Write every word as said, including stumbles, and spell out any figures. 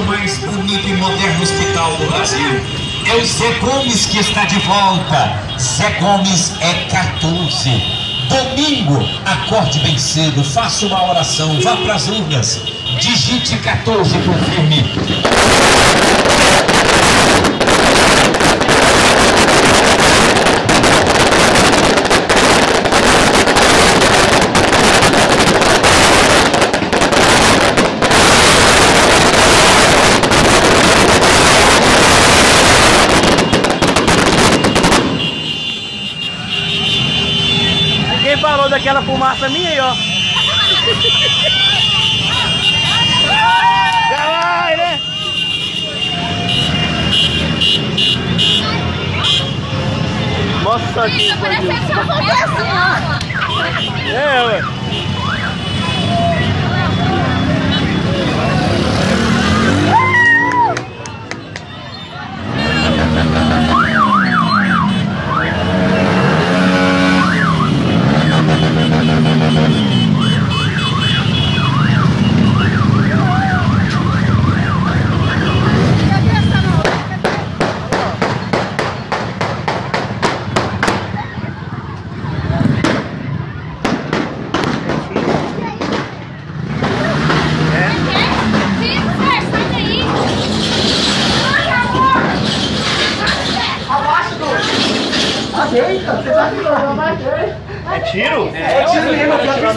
mais bonito e moderno hospital do Brasil. É o Zé Gomes que está de volta. Zé Gomes é quatorze. Domingo, acorde bem cedo, faça uma oração, vá para as urnas, digite quatorze, confirme. Quem falou daquela fumaça minha aí, ó? Já vai, né? Mostra aqui, bandido. É, ué. É tiro? É tiro mesmo.